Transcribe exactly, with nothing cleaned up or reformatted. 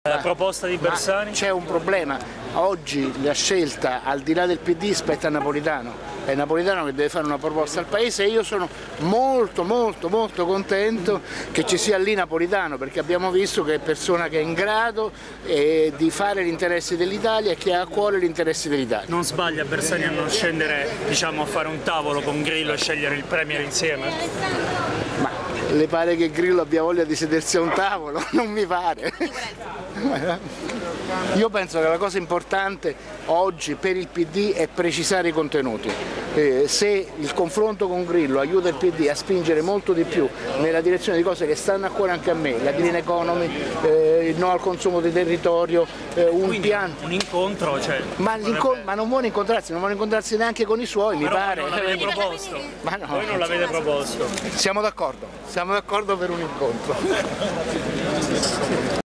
La proposta di Bersani? C'è un problema, oggi la scelta al di là del P D spetta a Napolitano, è Napolitano che deve fare una proposta al Paese e io sono molto molto molto contento che ci sia lì Napolitano, perché abbiamo visto che è persona che è in grado eh, di fare gli interessi dell'Italia e che ha a cuore gli interessi dell'Italia. Non sbaglia Bersani a non scendere, diciamo, a fare un tavolo con Grillo e scegliere il premier insieme? Ma le pare che Grillo abbia voglia di sedersi a un tavolo? Non mi pare. Io penso che la cosa importante oggi per il P D è precisare i contenuti. Eh, se il confronto con Grillo aiuta il P D a spingere molto di più nella direzione di cose che stanno a cuore anche a me, la green economy, eh, il no al consumo di territorio, eh, un Quindi, piano. Un incontro, cioè. Ma, potrebbe... ma non vuole incontrarsi, non vuole incontrarsi neanche con i suoi, Però mi pare. Voi non l'avete proposto. Ma no. Voi non l'avete proposto. Siamo d'accordo, siamo d'accordo per un incontro.